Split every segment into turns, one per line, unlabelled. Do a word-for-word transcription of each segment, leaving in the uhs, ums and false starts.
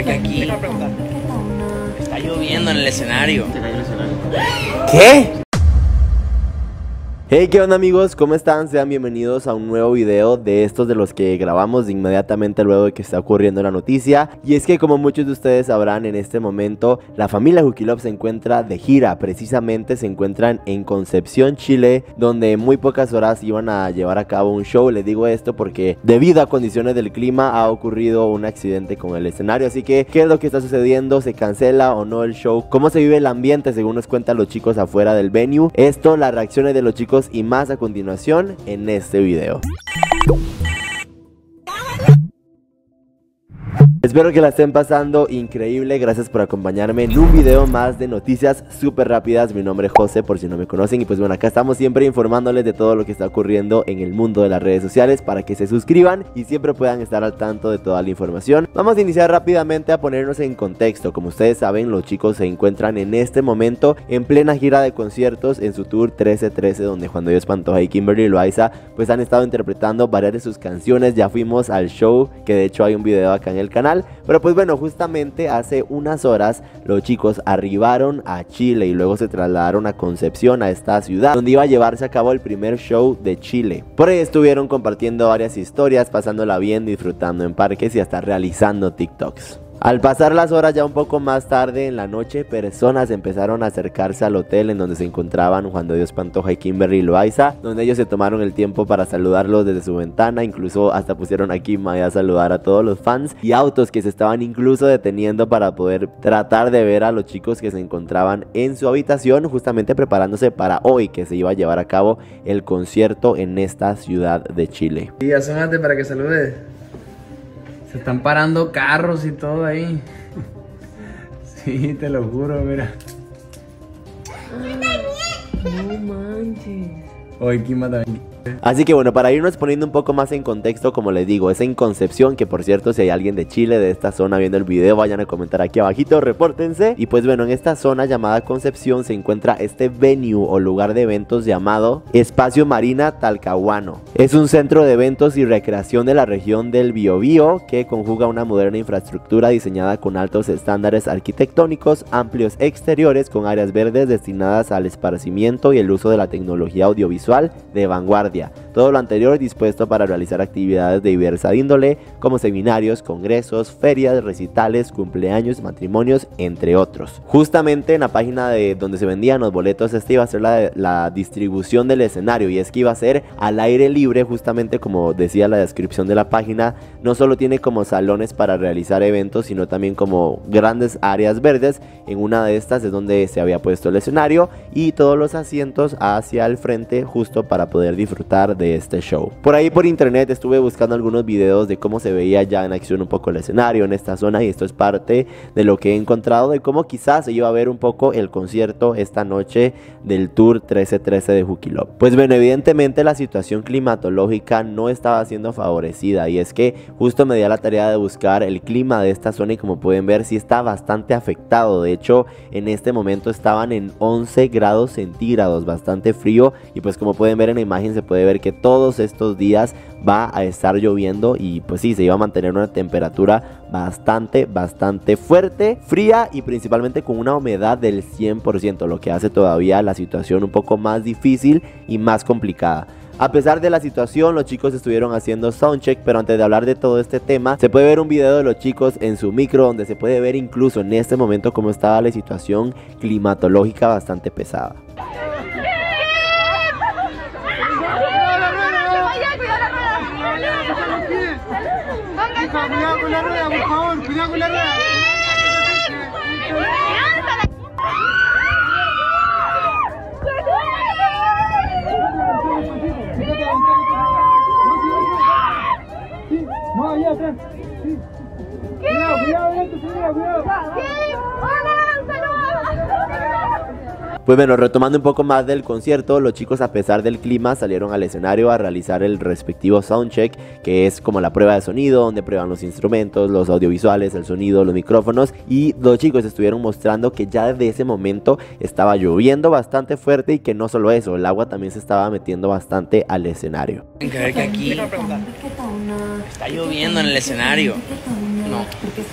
ver que aquí está lloviendo en el escenario.
¿Qué? Hey, ¿qué onda amigos? ¿Cómo están? Sean bienvenidos a un nuevo video de estos de los que grabamos inmediatamente luego de que está ocurriendo la noticia. Y es que como muchos de ustedes sabrán, en este momento la familia Huki Love se encuentra de gira. Precisamente se encuentran en Concepción, Chile, donde en muy pocas horas iban a llevar a cabo un show. Les digo esto porque debido a condiciones del clima ha ocurrido un accidente con el escenario. Así que, ¿qué es lo que está sucediendo? ¿Se cancela o no el show? ¿Cómo se vive el ambiente según nos cuentan los chicos afuera del venue? Esto, las reacciones de los chicos y más a continuación en este video. Espero que la estén pasando increíble, gracias por acompañarme en un video más de noticias súper rápidas. Mi nombre es José, por si no me conocen, y pues bueno, acá estamos siempre informándoles de todo lo que está ocurriendo en el mundo de las redes sociales para que se suscriban y siempre puedan estar al tanto de toda la información. Vamos a iniciar rápidamente a ponernos en contexto. Como ustedes saben, los chicos se encuentran en este momento en plena gira de conciertos en su tour trece trece, donde Juan Dios Pantoja y Kimberly Loaiza pues han estado interpretando varias de sus canciones. Ya fuimos al show, que de hecho hay un video acá en el canal. Pero pues bueno, justamente hace unas horas los chicos arribaron a Chile y luego se trasladaron a Concepción, a esta ciudad donde iba a llevarse a cabo el primer show de Chile. Por ahí estuvieron compartiendo varias historias, pasándola bien, disfrutando en parques y hasta realizando TikToks. Al pasar las horas, ya un poco más tarde en la noche, personas empezaron a acercarse al hotel en donde se encontraban Juan de Dios Pantoja y Kimberly Loaiza, donde ellos se tomaron el tiempo para saludarlos desde su ventana. Incluso hasta pusieron a Kim a saludar a todos los fans, y autos que se estaban incluso deteniendo para poder tratar de ver a los chicos que se encontraban en su habitación, justamente preparándose para hoy que se iba a llevar a cabo el concierto en esta ciudad de Chile.
Y asómate para que saludes. Se están parando carros y todo ahí. Sí, te lo juro, mira.
No manches.
Hoy Kima también.
Así que bueno, para irnos poniendo un poco más en contexto, como les digo, es en Concepción, que por cierto, si hay alguien de Chile, de esta zona viendo el video, vayan a comentar aquí abajito, repórtense. Y pues bueno, en esta zona llamada Concepción se encuentra este venue o lugar de eventos llamado Espacio Marina Talcahuano. Es un centro de eventos y recreación de la región del Biobío que conjuga una moderna infraestructura diseñada con altos estándares arquitectónicos, amplios exteriores con áreas verdes destinadas al esparcimiento y el uso de la tecnología audiovisual de vanguardia. Todo lo anterior dispuesto para realizar actividades de diversa índole, como seminarios, congresos, ferias, recitales, cumpleaños, matrimonios, entre otros. Justamente en la página de donde se vendían los boletos, esta iba a ser la, la distribución del escenario, y es que iba a ser al aire libre, justamente como decía la descripción de la página. No solo tiene como salones para realizar eventos, sino también como grandes áreas verdes. En una de estas es donde se había puesto el escenario y todos los asientos hacia el frente, justo para poder disfrutar de este show. Por ahí por internet estuve buscando algunos videos de cómo se veía ya en acción un poco el escenario en esta zona, y esto es parte de lo que he encontrado de cómo quizás se iba a ver un poco el concierto esta noche del tour trece trece de Huki Love. Pues bueno, evidentemente la situación climatológica no estaba siendo favorecida, y es que justo me di a la tarea de buscar el clima de esta zona, y como pueden ver sí está bastante afectado. De hecho, en este momento estaban en once grados centígrados, bastante frío, y pues como pueden ver en la imagen se puede ver que todos estos días va a estar lloviendo, y pues sí, se iba a mantener una temperatura bastante, bastante fuerte, fría, y principalmente con una humedad del cien por ciento, lo que hace todavía la situación un poco más difícil y más complicada. A pesar de la situación, los chicos estuvieron haciendo soundcheck, pero antes de hablar de todo este tema, se puede ver un video de los chicos en su micro, donde se puede ver incluso en este momento cómo estaba la situación climatológica bastante pesada.
Cuidado con la rueda, por favor, cuidado con la rueda. No, allá atrás. Cuidado, cuidado, cuidado, cuidado.
Pues bueno, retomando un poco más del concierto, los chicos, a pesar del clima, salieron al escenario a realizar el respectivo soundcheck, que es como la prueba de sonido, donde prueban los instrumentos, los audiovisuales, el sonido, los micrófonos, y los chicos estuvieron mostrando que ya desde ese momento estaba lloviendo bastante fuerte, y que no solo eso, el agua también se estaba metiendo bastante al escenario.
Hay que ver que aquí Está lloviendo en el escenario. No.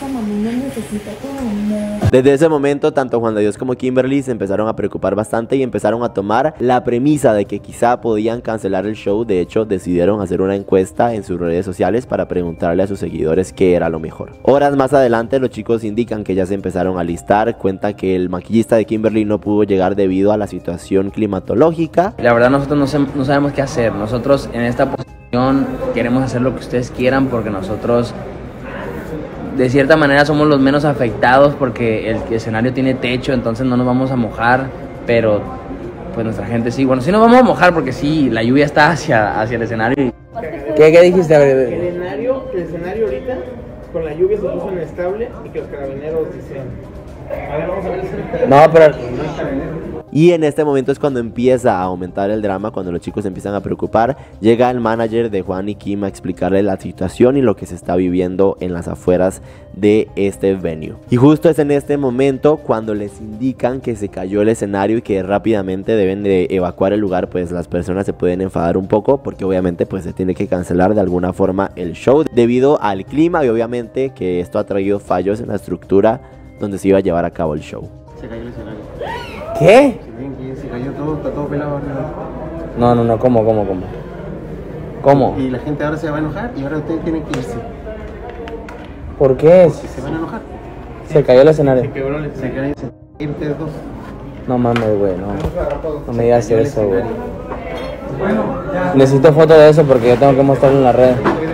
Desde ese momento, tanto Juan de Dios como Kimberly se empezaron a preocupar bastante y empezaron a tomar la premisa de que quizá podían cancelar el show. De hecho, decidieron hacer una encuesta en sus redes sociales para preguntarle a sus seguidores qué era lo mejor. Horas más adelante, los chicos indican que ya se empezaron a listar. Cuenta que el maquillista de Kimberly no pudo llegar debido a la situación climatológica.
La verdad, nosotros no, se- no sabemos qué hacer. Nosotros en esta posición queremos hacer lo que ustedes quieran porque nosotros de cierta manera somos los menos afectados porque el escenario tiene techo, entonces no nos vamos a mojar, pero pues nuestra gente sí. Bueno, sí nos vamos a mojar porque sí, la lluvia está hacia, hacia el escenario. ¿Qué, qué dijiste? A ver,
El escenario, el escenario ahorita con la lluvia se puso inestable y que los carabineros dicen, a ver, vamos a ver el escenario.
no, pero
Y en este momento es cuando empieza a aumentar el drama, cuando los chicos se empiezan a preocupar. Llega el manager de Juan y Kim a explicarle la situación y lo que se está viviendo en las afueras de este venue. Y justo es en este momento cuando les indican que se cayó el escenario y que rápidamente deben de evacuar el lugar, pues las personas se pueden enfadar un poco porque obviamente pues se tiene que cancelar de alguna forma el show debido al clima y obviamente que esto ha traído fallos en la estructura donde se iba a llevar a cabo el show.
Se cayó el escenario.
¿qué?
Se ven que se cayó todo, está todo pelado arriba.
No, no, no, ¿cómo, cómo, cómo? ¿Cómo?
Y la gente ahora se va a enojar y ahora ustedes tienen que irse.
¿Por qué?
Si se van a enojar.
Se cayó el escenario.
Quebró el
Se
escenario.
caen se caen ustedes dos.
No mames, güey, no. No me digas
Se cayó el
eso, güey.
escenario.
Necesito foto de eso porque yo tengo que mostrarlo en la red.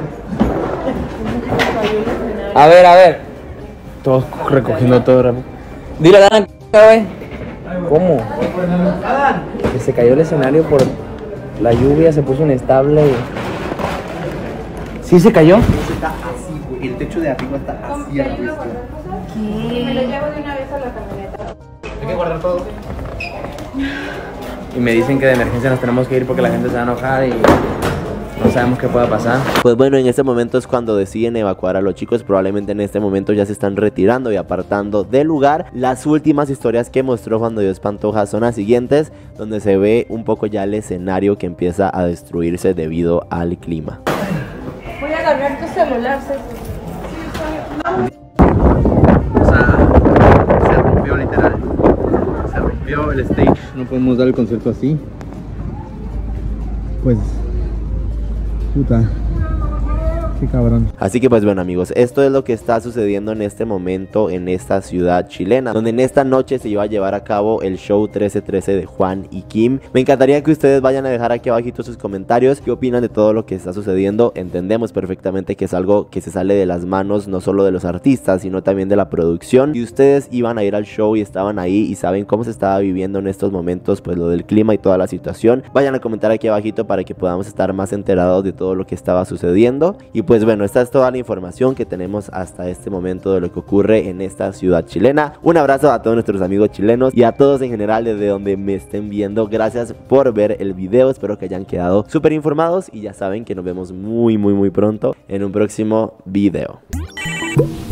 A ver, a ver. Todos recogiendo todo rápido. Dile a Dan, güey. ¿Cómo? Que se cayó el escenario por la lluvia, se puso inestable. y- ¿Sí se cayó?
Está así, güey. El techo de arriba está así a la vista.
Me lo llevo de una vez a la camioneta.
Hay que guardar todo.
Y me dicen que de emergencia nos tenemos que ir porque la gente se va a enojar y no sabemos qué pueda pasar.
Pues bueno, en este momento es cuando deciden evacuar a los chicos. Probablemente en este momento ya se están retirando y apartando del lugar. Las últimas historias que mostró Juan de Dios Pantoja son las siguientes, donde se ve un poco ya el escenario que empieza a destruirse debido al clima.
Voy a agarrar tu celular, César.
O sea, se rompió literal. Se rompió el stage.
No podemos dar el concierto así. Pues. Puta. Qué cabrón.
Así que pues bueno amigos, esto es lo que está sucediendo en este momento en esta ciudad chilena, donde en esta noche se iba a llevar a cabo el show trece trece de Juan y Kim. Me encantaría que ustedes vayan a dejar aquí abajito sus comentarios, qué opinan de todo lo que está sucediendo. Entendemos perfectamente que es algo que se sale de las manos no solo de los artistas, sino también de la producción. Si ustedes iban a ir al show y estaban ahí y saben cómo se estaba viviendo en estos momentos, pues lo del clima y toda la situación, vayan a comentar aquí abajito para que podamos estar más enterados de todo lo que estaba sucediendo. Y pues bueno, esta es toda la información que tenemos hasta este momento de lo que ocurre en esta ciudad chilena. Un abrazo a todos nuestros amigos chilenos y a todos en general desde donde me estén viendo. Gracias por ver el video, espero que hayan quedado súper informados y ya saben que nos vemos muy muy muy pronto en un próximo video.